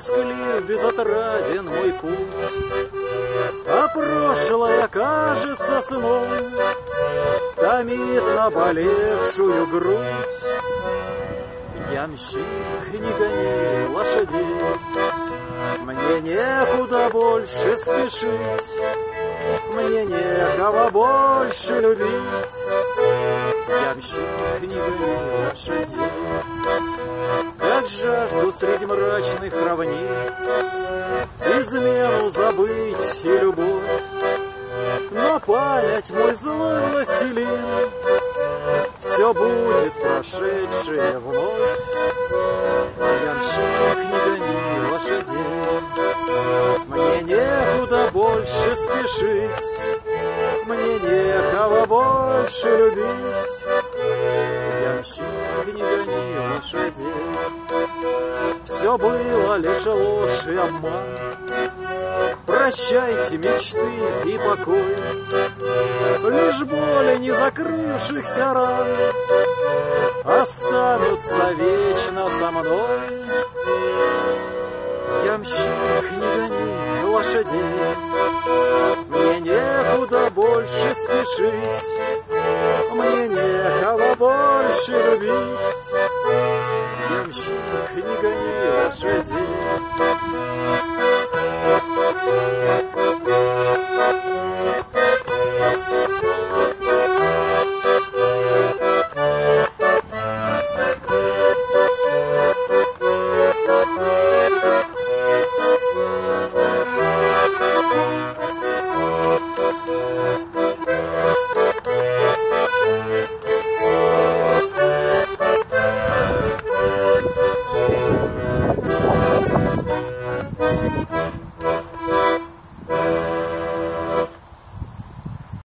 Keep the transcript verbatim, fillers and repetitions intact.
Тосклив, безотраден мой путь, а прошлое кажется сном, томит наболевшую грудь. Ямщик, не гони лошадей, мне некуда больше спешить, мне некого больше любить. Ямщик, не гони лошадей, как жажду среди мрачных равнин измену забыть и любовь. Но память мой злой властелин, все будет прошедшее вновь. Ямщик, не гони лошадей, мне некуда больше спешить, мне некого больше любить. Ямщик, не гони лошадей, все было лишь ложь и обман. Прощайте мечты и покой, лишь боли не закрывшихся ран останутся вечно со мной. Ямщик, не гони лошадей, мне некуда больше спешить, мне некого больше любить. Ямщик, не гони лошадей.